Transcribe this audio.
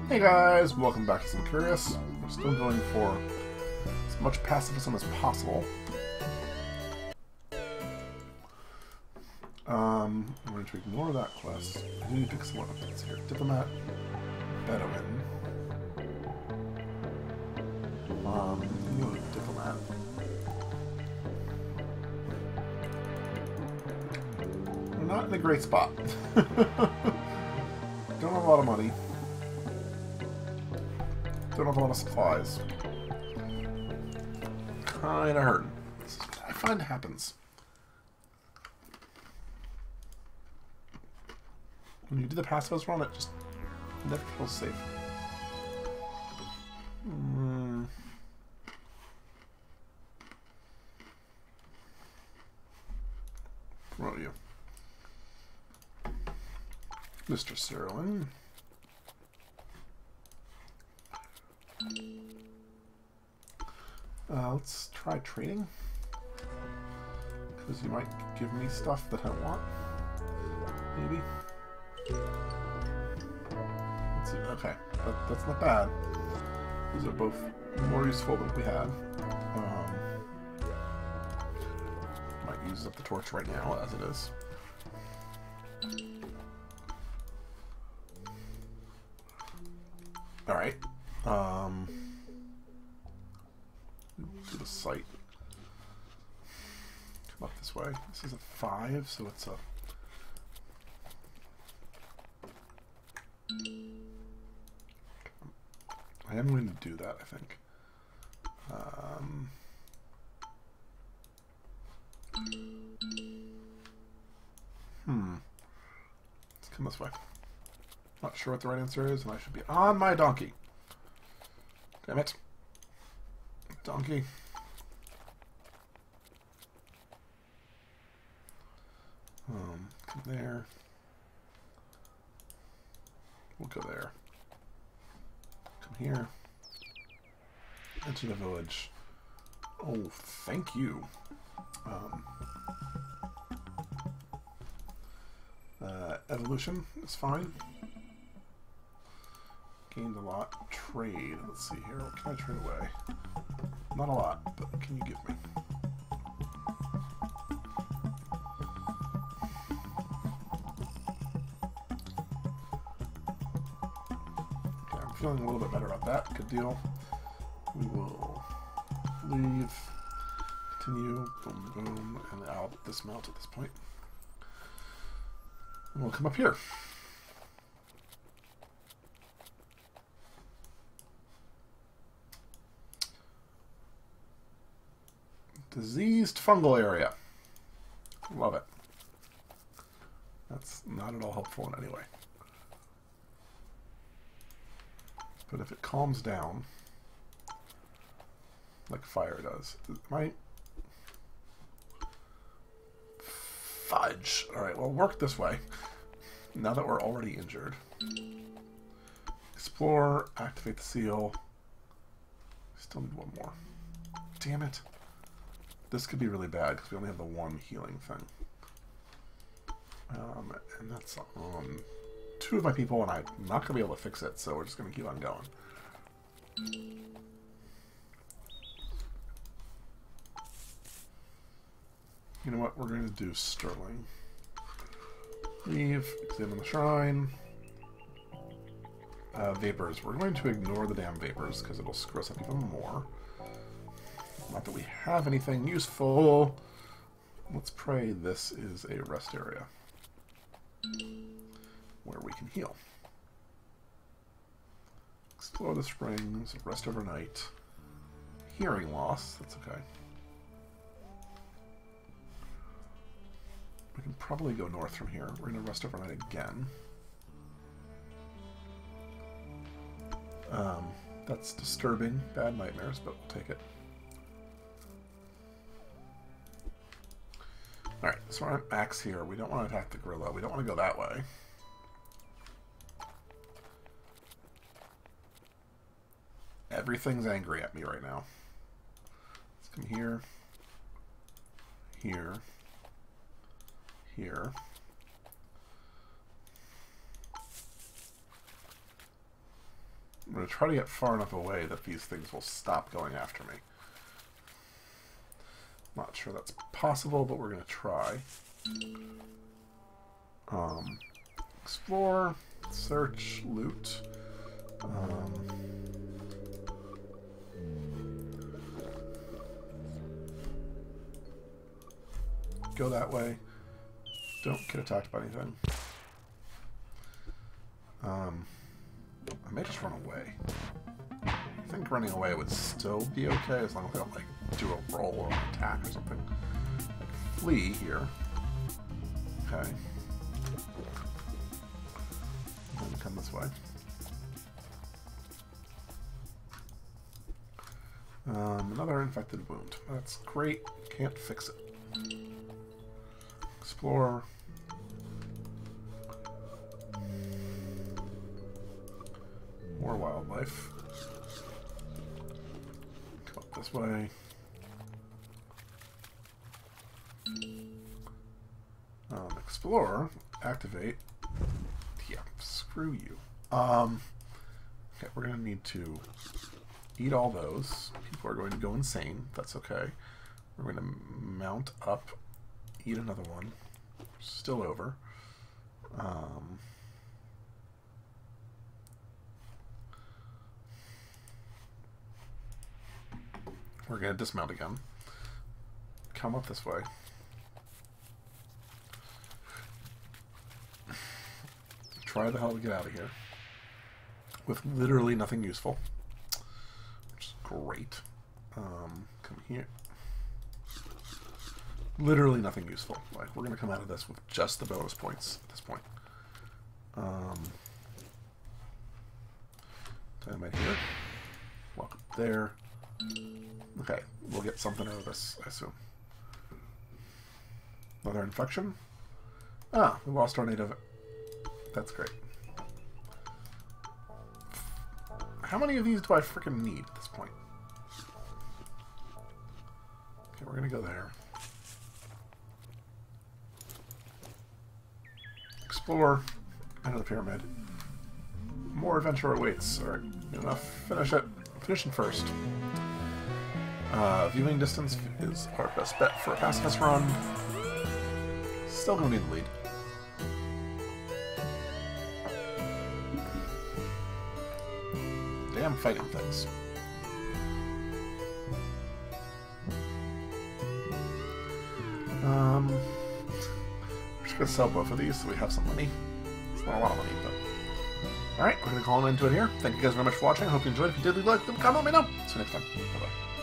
Hey guys, welcome back to Some Curious. We're still going for as much pacifism as possible. I'm going to ignore that quest. I do need to pick some more updates here. Diplomat, Bedouin. Diplomat. We're not in a great spot. Don't have a lot of money. Don't have a lot of supplies. Kinda hurting. This is what I find happens. When you do the pacifist run, it just never feels safe. Promote you. Mr. Serwin. Let's try trading. Because you might give me stuff that I want. Maybe. Let's see. Okay. That's not bad. These are both more useful than we had. Might use up the torch right now as it is. Alright. To the site. Come up this way. This is a 5, so it's a... I am going to do that, I think. Let's come this way. Not sure what the right answer is, and I should be on my donkey. Damn it. Donkey. Come there. We'll go there. Come here. Enter the village. Oh, thank you. Evolution is fine. Gained a lot. Trade. Let's see here. What can I trade away? Not a lot, but what can you give me? Okay, I'm feeling a little bit better about that. Good deal. We will leave, continue, boom, boom, and I'll dismount at this point. And we'll come up here. Diseased fungal area. Love it. That's not at all helpful in any way. But if it calms down, like fire does, it might... Fudge. Alright, well, work this way. Now that we're already injured. Explore, activate the seal. Still need one more. Damn it. This could be really bad because we only have the one healing thing. And that's on 2 of my people, and I'm not going to be able to fix it, so we're just going to keep on going. You know what? We're going to do Sterling. Leave, examine the shrine. Vapors. We're going to ignore the damn vapors because it'll screw us up even more. Not that we have anything useful. Let's pray this is a rest area where we can heal. Explore the springs, rest overnight. Hearing loss, that's okay. We can probably go north from here. We're going to rest overnight again. That's disturbing. Bad nightmares, but we'll take it. Alright, so we're at max here. We don't want to attack the gorilla. We don't want to go that way. Everything's angry at me right now. Let's come here. Here. Here. I'm going to try to get far enough away that these things will stop going after me. Not sure that's possible, but we're going to try. Explore, search, loot. Go that way. Don't get attacked by anything. I may just run away. I think running away would still be okay as long as I don't like do a roll or an attack or something. Like flee here. Okay. And come this way. Another infected wound. That's great. Can't fix it. Explore. More wildlife. Come up this way. Explore. Activate. Yeah, screw you. Okay, we're going to need to eat all those. People are going to go insane. That's okay. We're going to mount up. Eat another one. Still over. We're going to dismount again. Come up this way. Try the hell to get out of here. With literally nothing useful. Which is great. Come here. Literally nothing useful. Like, we're going to come out of this with just the bonus points at this point. Dynamite here. Walk up there. Okay, we'll get something out of this, I assume. Another infection? Ah, we lost our native. That's great. How many of these do I freaking need at this point? Okay, we're gonna go there. Explore. Enter the pyramid. More adventure awaits. Alright, good enough. Finish it. Finish it first. Viewing distance is our best bet for a pacifist run. Still gonna need the lead. Damn fighting things. We're just gonna sell both of these so we have some money. It's not a lot of money, but... Alright, we're gonna call an end to it here. Thank you guys very much for watching. I hope you enjoyed. If you did, leave a like, comment, let me know. See you next time. Bye-bye.